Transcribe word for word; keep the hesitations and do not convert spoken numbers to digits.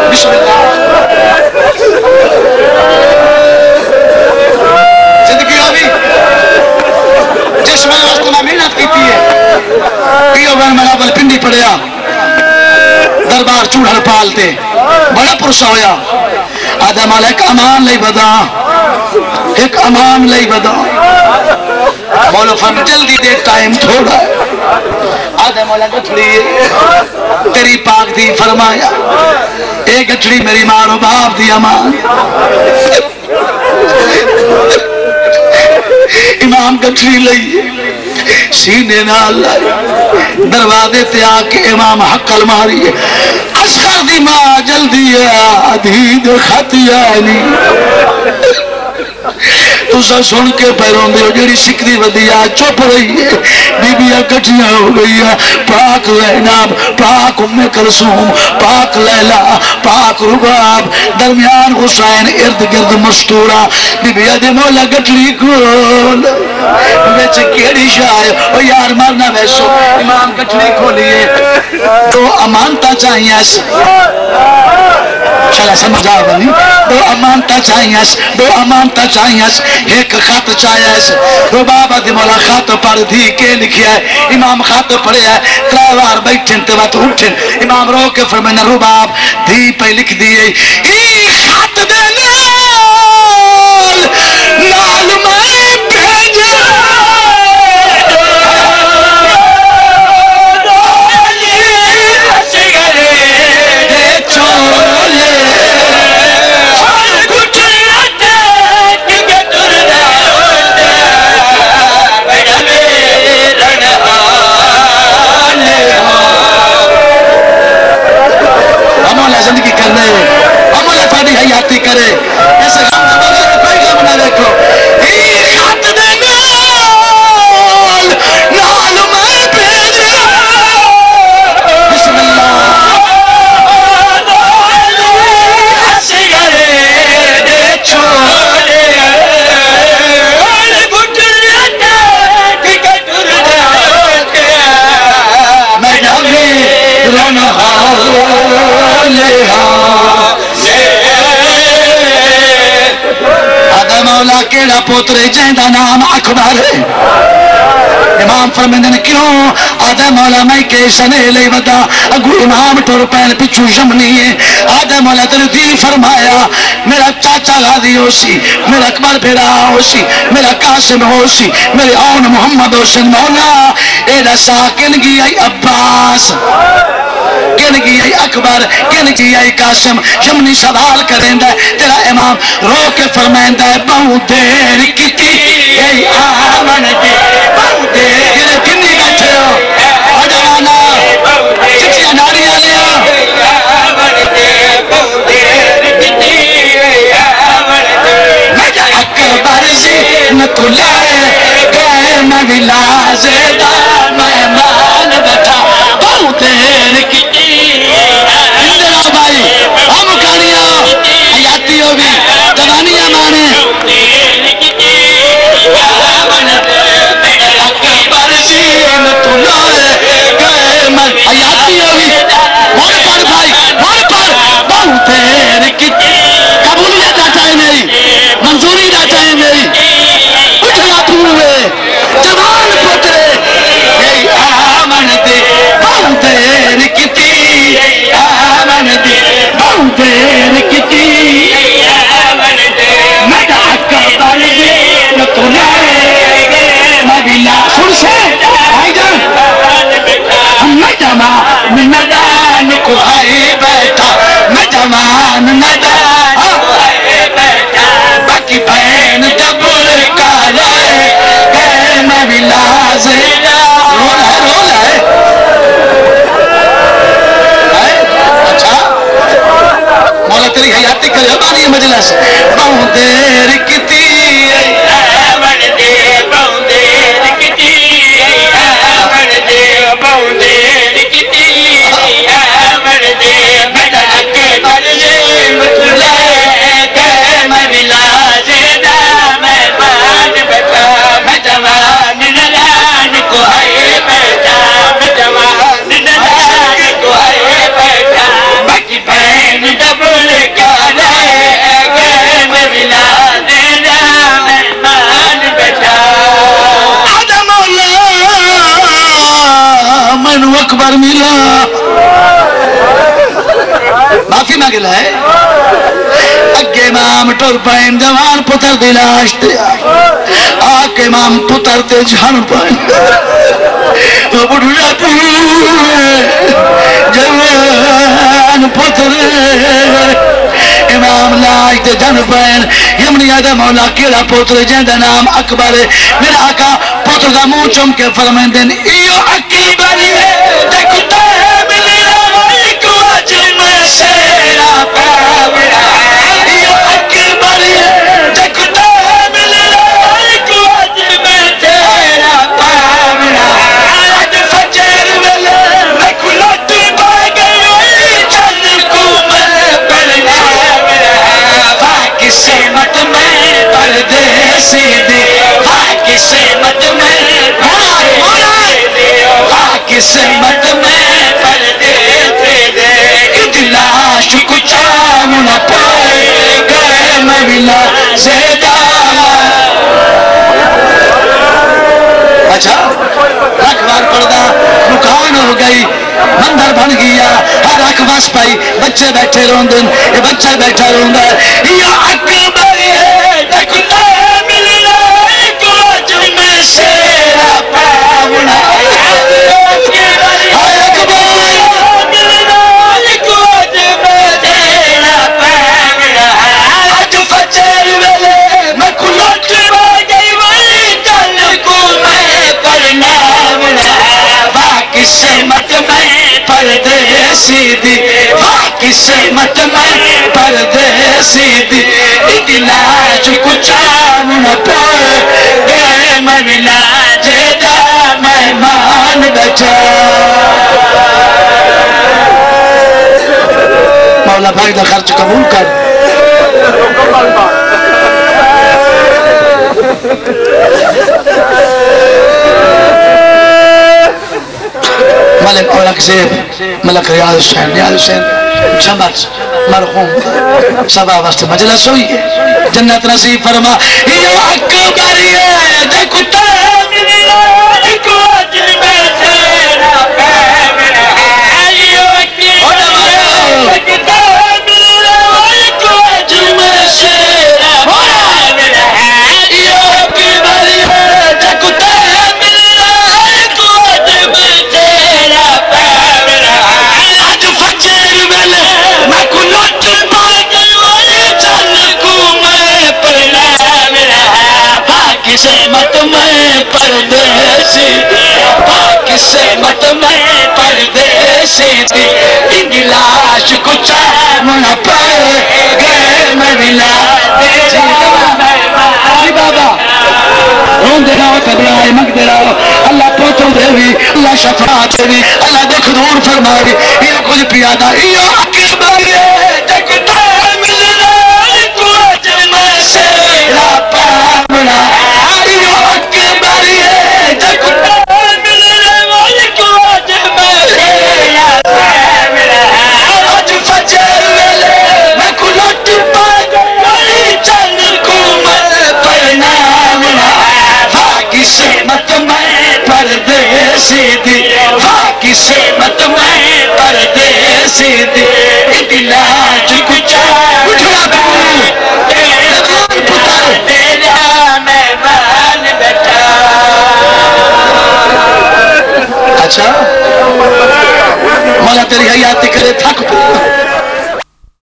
بسم اللہ زندگی ہوئی جس میں وقت میں محنت کیتی ہے پیو بن میں اول پنڈی پڑیا دربار چوڑھر پالتے بڑا پرسا ہویا آدم علیہ ایک امان لئی بدا ایک امان لئی بدا مولا فرم جلدی دے ٹائم تھوڑا ہے آدم علیہ گٹھڑی تیری پاک دی فرمایا ایک گٹھڑی میری ماں و باپ دی امان امام گٹھڑی لئی سینے نال لائی دروازے تے آکے امام حقل ماری اصغر دی ماں جلدی آدھید خطیانی تو سا سن کے پیروں دے جڑی سکھ دی ودیا چپ رہی ہے بی بیاں کٹیاں ہو گئی ہیں پاک زینب پاک ام کلثوم پاک لیلا پاک رباب درمیان حسین ارد گرد مستورا بی بیاں دے مولا گٹلی کھول ویچ کیڑی شاہ او یار مرنا ویسو امام گٹلی کھولیے دو امانتا چاہیے چلا سمجھا بنی دو امانتا چاہیے دو امانتا چاہیے ایک خط چاہیے رباب دی مولا خط پڑھ دی کے لکھیا ہے امام خط پڑھے ہے تراوار بیٹھن تے بات اٹھن امام رو کے فرمائنا رباب دی پہ لکھ دیئے ای خط دے نال نال میں بھیجا زندگی کرنے عمل تھاڑی حیاتی کرے ایسے غم نہ بنے کوئی غم نہ دیکھو ای خط دے نال نال میں بھیجا بسم اللہ سگرے دے چھوڑے گھٹنے ٹکٹر دے میں جاوی رنہا آدھا مولا کیڑا پوترے جہندہ نام اکبر امام فرمیندن کیوں آدھا مولا میں کیسنے لے ودا اگو امام ٹور پین پچھو جمنی ہے آدھا مولا تر دی فرمایا میرا چاچا غازی ہو سی میرا اکبر بھیرا ہو سی میرا قاسم ہو سی میرے اون محمد حسین مولا ایڈا ساکن گی ای عباس کن کی آئی اکبر کن کی آئی قاسم جمنی سوال کریں دے تیرا امام رو کے فرمائیں دے بہت دیر کتی ای آمن دے بہت دیر کنی بیٹھے ہو اڈوانا چچیا ناری آلیا آمن دے بہت دیر کتی ای آمن دے مجھا اکبر زین تو لائے گئے میں ولا زیدہ مہمان بیٹھا بہت دیر کتی ہم کھانیاں حیاتی ہو بھی جوانیاں مانے اکبر زین تو لائے گئے من حیاتی ہو بھی مور پر بھائی مور پر بہت دیر کتی قبولیت نہ چاہے میری منظوری نہ چاہے میری اٹھنا پھولے جوان پترے اے آمن دے بہت دیر کتی آمن دے بہت دیر کتی مجھا اکبر زین تو لائے گئے مبیلا سن سے آئی جان میں جمان ندان کو آئے بیٹھا میں جمان ندان کو آئے بیٹھا باقی بین جبر کا لائے گئے مبیلا زین رولا ہے رولا ہے مولا تیری حیاتی کرے بانی مجلس بہت دیر کتی آمن دے بہت دیر کتی آمن دے بہت دیر کتی آمن دے میڈا اکبر زین تو لائے گئے میں ولا زیدہ مہمان بیٹھا میں جوان ندان کو آئے بیٹھا میں جوان ندان کو آئے بیٹھا باقی بین جب اکبر ملا معافی مانگ لے اگے امام ٹر پائیں جوان پتر دی لاش تے آکے امام پتر تے جھن پائیں وہ بڑھڑا جوان پتر امام لاش تے جھن پائیں یمنی آدھا مولا کیڑا پتر جہاں دا نام اکبر ہے میرا آقا پتر دا منہ چم کے فرمائیں دین ایو اکبر ہے دیکھتا ہے ملی روائی کو اجر میں شیرہ پاورا ایو اکبر ہے دیکھتا ہے ملی روائی کو اجر میں شیرہ پاورا آج فجر ملے میں کلٹ پا گئی ہوئی چل کو میں پڑھنا کسی مت میں پردیسی دی کسی مت میں کسی مت میں پردیسی دی ادلاش کچھ آمنا پائے گئے میں ملا زیدہ اچھا رکھوار پردہ رکان ہو گئی مندر بن گیا ہر اک بس پائی بچے بیٹھے روندن یہ بچہ بیٹھا روندا ہے یا اکبر ہے دیکھتا ہے ملی رائے کو اجر میں شیرہ پاونا سمت میں پردیسی دی باقی سمت میں پردیسی دی ادلاج کچھ آمنا پائے گئے میں ملا جیدہ مہمان بچا مولا بھائی دا خرچ قبول کر ملک اولک زیب ملک ریاض حسین ریاض حسین جمت مرحوم سبا واسطے مجلس ہوئی ہے جنت نصیب فرما یہ اکبر ہے دیکھتا ہے میری راج کو اجر میں تیرا پیمنا ہے یہ اکبر ہے دیکھتا ہے میری راج کو اجر میں تیرا پیمنا ہے یہ اکبر ہے دیکھتا ہے میری راج کو اجر میں تیرا پیمنا آج فجر ملے میں کلٹ پا گئی ہوئی چل کو میں پرنامنا پاک سمت میں پردیسی پاک سمت میں پردیسی دی انگلاش کچھ آمنا پائے گئے میں ملا جی بابا رون دے رہا قبرائے مگ دے رہا اللہ پوتو دے بھی اللہ شفاعت دے بھی اللہ دکھ دور فرمائے یہ کچھ پیادا یہ اکبر ہے دیکھتا ہے مل رہا کو اجر میں شیرہ پامنا یہ اکبر ہے دیکھتا ہے مل رہا کو اجر میں شیرہ پامنا آج فجر ملے میں کلٹ پا گئی چل کو میں پرنامنا باقی سمت میں پردیسی دی باقی سمت میں پردیسی دی ادلاج کچھ اٹھا پتر تیرا مہمان بیٹھا اچھا مولا تیری حیات